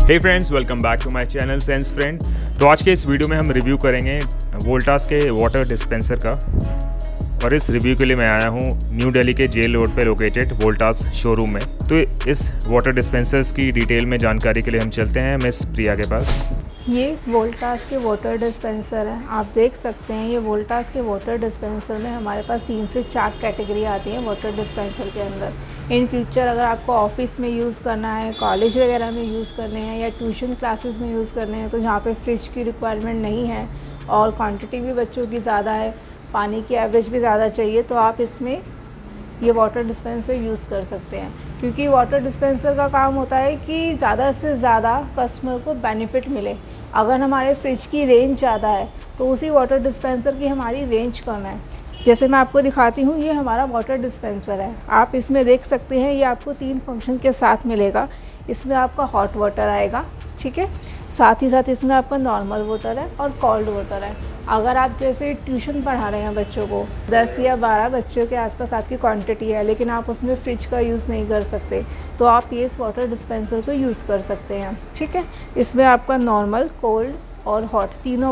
Hey friends, welcome back to my channel sense friend. तो आज के इस वीडियो में हम रिव्यू करेंगे वोल्टास के वाटर डिस्पेंसर का। और इस रिव्यू के लिए मैं आया हूँ न्यू दिल्ली के जेल रोड पे लोकेटेड वोल्टास शोरूम में। तो इस वाटर डिस्पेंसर्स की डिटेल में जानकारी के लिए हम चलते हैं मिस प्रिया के पास। ये वोल्टास के वाटर डिस्पेंसर हैं। आप देख सकते हैं ये वोल्टास के वाटर डिस्पेंसर में हमारे पास 3 से 4 कैटेगरी आती हैं वाटर डिस्पेंसर के अंदर। इन फ्यूचर अगर आपको ऑफिस में यूज़ करना है, कॉलेज वगैरह में यूज़ करने हैं या ट्यूशन क्लासेस में यूज़ करने हैं, तो जहाँ पे फ्रिज की रिक्वायरमेंट नहीं है और क्वांटिटी भी बच्चों की ज़्यादा है, पानी की एवरेज भी ज़्यादा चाहिए, तो आप इसमें ये वाटर डिस्पेंसर यूज़ कर सकते हैं। क्योंकि वाटर डिस्पेंसर का काम होता है कि ज़्यादा से ज़्यादा कस्टमर को बेनिफिट मिले। अगर हमारे फ्रिज की रेंज ज़्यादा है तो उसी वाटर डिस्पेंसर की हमारी रेंज कम है। जैसे मैं आपको दिखाती हूँ, ये हमारा वाटर डिस्पेंसर है। आप इसमें देख सकते हैं ये आपको 3 फंक्शन के साथ मिलेगा। इसमें आपका हॉट वाटर आएगा, ठीक है, साथ ही साथ इसमें आपका नॉर्मल वाटर है और कोल्ड वाटर है। अगर आप जैसे ट्यूशन पढ़ा रहे हैं बच्चों को, 10 या 12 बच्चों के आसपास आपकी क्वांटिटी है, लेकिन आप उसमें फ्रिज का यूज़ नहीं कर सकते, तो आप ये इस वाटर डिस्पेंसर को यूज़ कर सकते हैं, ठीक है। इसमें आपका नॉर्मल, कोल्ड और हॉट तीनों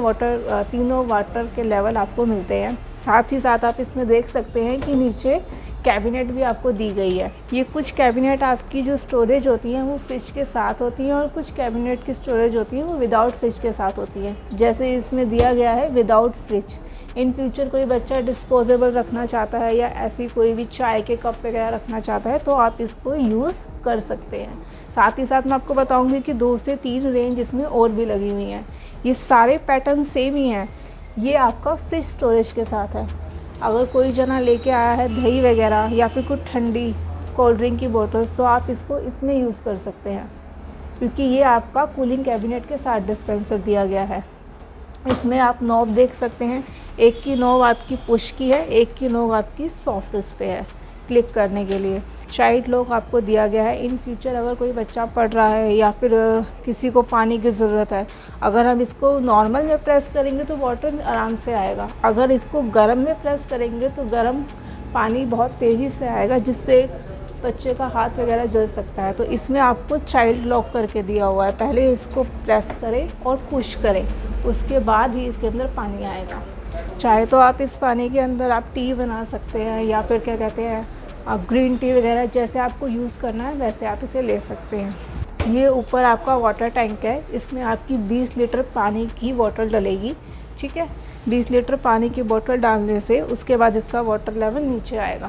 वाटर के लेवल आपको मिलते हैं। साथ ही साथ आप इसमें देख सकते हैं कि नीचे कैबिनेट भी आपको दी गई है। ये कुछ कैबिनेट आपकी जो स्टोरेज होती हैं वो फ्रिज के साथ होती हैं और कुछ कैबिनेट की स्टोरेज होती हैं वो विदाउट फ्रिज के साथ होती हैं। जैसे इसमें दिया गया है विदाउट फ्रिज। इन फ्यूचर कोई बच्चा डिस्पोजेबल रखना चाहता है या ऐसी कोई भी चाय के कप वगैरह रखना चाहता है तो आप इसको यूज़ कर सकते हैं। साथ ही साथ मैं आपको बताऊँगी कि 2 से 3 रेंज इसमें और भी लगी हुई हैं। ये सारे पैटर्न सेम ही हैं। ये आपका फ्रिज स्टोरेज के साथ है। अगर कोई जना लेके आया है दही वगैरह या फिर कुछ ठंडी कोल्ड ड्रिंक की बोतल्स, तो आप इसको इसमें यूज़ कर सकते हैं, क्योंकि ये आपका कूलिंग कैबिनेट के साथ डिस्पेंसर दिया गया है। इसमें आप नॉब देख सकते हैं, एक की नॉब आपकी पुश की है, एक की नॉब आपकी सॉफ्ट उस पे है क्लिक करने के लिए। चाइल्ड लॉक आपको दिया गया है। इन फ्यूचर अगर कोई बच्चा पढ़ रहा है या फिर किसी को पानी की ज़रूरत है, अगर हम इसको नॉर्मल में प्रेस करेंगे तो वाटर आराम से आएगा। अगर इसको गर्म में प्रेस करेंगे तो गर्म पानी बहुत तेज़ी से आएगा, जिससे बच्चे का हाथ वगैरह जल सकता है। तो इसमें आपको चाइल्ड लॉक करके दिया हुआ है। पहले इसको प्रेस करें और पुश करें, उसके बाद ही इसके अंदर पानी आएगा। चाहे तो आप इस पानी के अंदर आप टी बना सकते हैं या फिर क्या कहते हैं आप ग्रीन टी वगैरह, जैसे आपको यूज़ करना है वैसे आप इसे ले सकते हैं। ये ऊपर आपका वाटर टैंक है। इसमें आपकी 20 लीटर पानी की बोतल डलेगी, ठीक है। 20 लीटर पानी की बोतल डालने से उसके बाद इसका वाटर लेवल नीचे आएगा।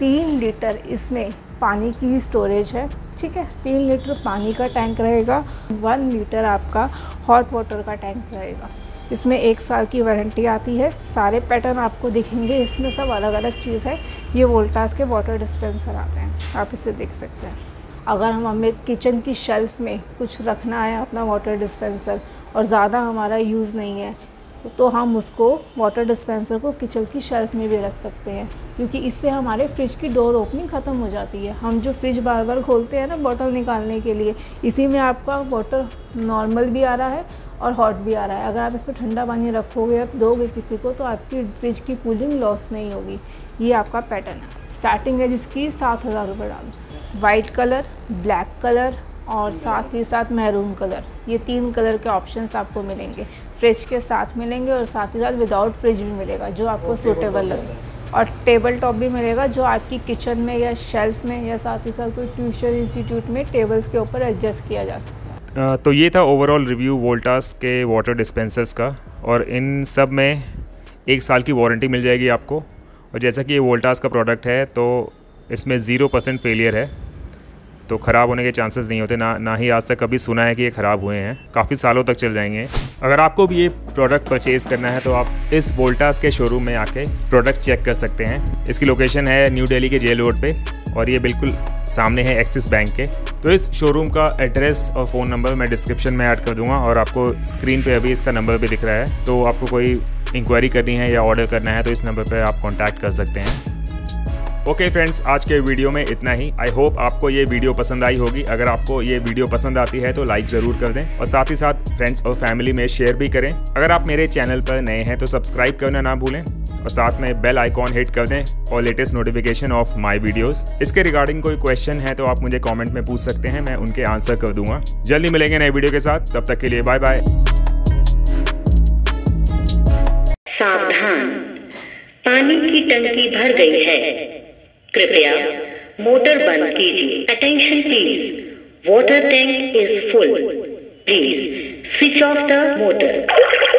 3 लीटर इसमें पानी की स्टोरेज है, ठीक है। 3 लीटर पानी का टैंक रहेगा। 1 लीटर आपका हॉट वाटर का टैंक रहेगा। इसमें 1 साल की वारंटी आती है। सारे पैटर्न आपको दिखेंगे, इसमें सब अलग अलग चीज़ है। ये वोल्टास के वाटर डिस्पेंसर आते हैं, आप इसे देख सकते हैं। अगर हमें किचन की शेल्फ़ में कुछ रखना है अपना वाटर डिस्पेंसर और ज़्यादा हमारा यूज़ नहीं है, तो हम उसको वाटर डिस्पेंसर को किचन की शेल्फ़ में भी रख सकते हैं, क्योंकि इससे हमारे फ्रिज की डोर ओपनिंग ख़त्म हो जाती है। हम जो फ्रिज बार बार खोलते हैं ना बॉटल निकालने के लिए, इसी में आपका वाटर नॉर्मल भी आ रहा है और हॉट भी आ रहा है। अगर आप इस पर ठंडा पानी रखोगे या दोगे किसी को, तो आपकी फ्रिज की कूलिंग लॉस नहीं होगी। ये आपका पैटर्न है। स्टार्टिंग है जिसकी 7,000 रुपये डाल। वाइट कलर, ब्लैक कलर और साथ ही साथ मैरून कलर, ये 3 कलर के ऑप्शंस आपको मिलेंगे। फ्रिज के साथ मिलेंगे और साथ ही साथ विदाउट फ्रिज भी मिलेगा, जो आपको सूटेबल लगे। और टेबल टॉप भी मिलेगा, जो आपकी किचन में या शेल्फ में या साथ ही साथ कोई ट्यूशन इंस्टीट्यूट में टेबल्स के ऊपर एडजस्ट किया जा सकता है। तो ये था ओवरऑल रिव्यू वोल्टास के वाटर डिस्पेंसर्स का। और इन सब में 1 साल की वारंटी मिल जाएगी आपको। और जैसा कि ये वोल्टास का प्रोडक्ट है तो इसमें 0% फेलियर है, तो ख़राब होने के चांसेस नहीं होते। ना ही आज तक कभी सुना है कि ये ख़राब हुए हैं। काफ़ी सालों तक चल जाएंगे। अगर आपको भी ये प्रोडक्ट परचेज़ करना है तो आप इस वोल्टास के शोरूम में आके प्रोडक्ट चेक कर सकते हैं। इसकी लोकेशन है न्यू दिल्ली के जेल रोड पे और ये बिल्कुल सामने है एक्सिस बैंक के। तो इस शोरूम का एड्रेस और फ़ोन नंबर मैं डिस्क्रिप्शन में ऐड कर दूंगा और आपको स्क्रीन पे अभी इसका नंबर भी दिख रहा है। तो आपको कोई इंक्वायरी करनी है या ऑर्डर करना है तो इस नंबर पर आप कॉन्टैक्ट कर सकते हैं। ओके फ्रेंड्स, आज के वीडियो में इतना ही। आई होप आपको ये वीडियो पसंद आई होगी। अगर आपको ये वीडियो पसंद आती है तो लाइक ज़रूर कर दें और साथ ही साथ फ्रेंड्स और फैमिली में शेयर भी करें। अगर आप मेरे चैनल पर नए हैं तो सब्सक्राइब करना ना भूलें। और साथ में बेल आइकॉन हिट कर दें और latest notification of my videos. इसके रिगार्डिंग कोई क्वेश्चन है तो आप मुझे कमेंट में पूछ सकते हैं, मैं उनके आंसर कर दूंगा। जल्दी मिलेंगे नए वीडियो के साथ, तब तक के लिए बाय बाय। सावधान, पानी की टंकी भर गई है, कृपया मोटर बंद कीजिए। Attention please, water tank is full, please switch off the motor.